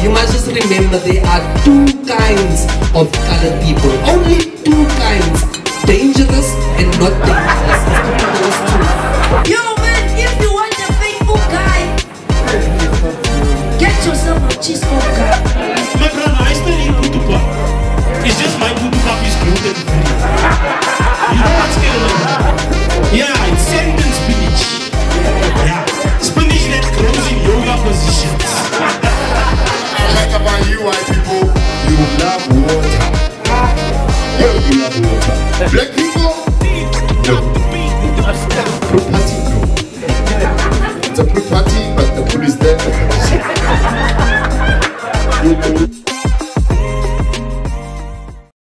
you must just remember there are two kinds of colored people. Only two kinds. Dangerous and not dangerous. Those two. Yo man, if you want a faithful guy, get yourself a cheesecake guy.